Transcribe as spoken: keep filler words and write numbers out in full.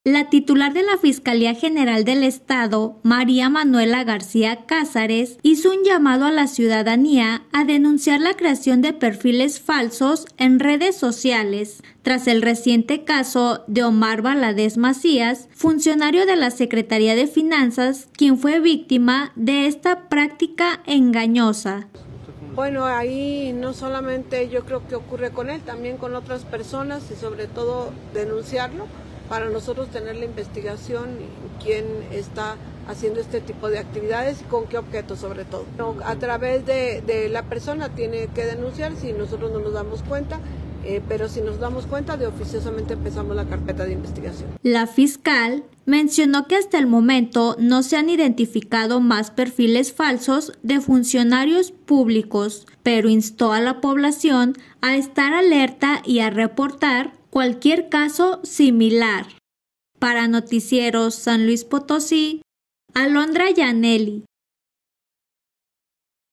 La titular de la Fiscalía General del Estado, María Manuela García Cázares, hizo un llamado a la ciudadanía a denunciar la creación de perfiles falsos en redes sociales, tras el reciente caso de Omar Valadez Macías, funcionario de la Secretaría de Finanzas, quien fue víctima de esta práctica engañosa. Bueno, ahí no solamente yo creo que ocurre con él, también con otras personas y sobre todo denunciarlo para nosotros tener la investigación y quién está haciendo este tipo de actividades y con qué objeto sobre todo. A través de, de la persona tiene que denunciar si nosotros no nos damos cuenta, eh, pero si nos damos cuenta de oficiosamente empezamos la carpeta de investigación. La fiscal mencionó que hasta el momento no se han identificado más perfiles falsos de funcionarios públicos, pero instó a la población a estar alerta y a reportar cualquier caso similar. Para Noticieros San Luis Potosí, Alondra Yaneli.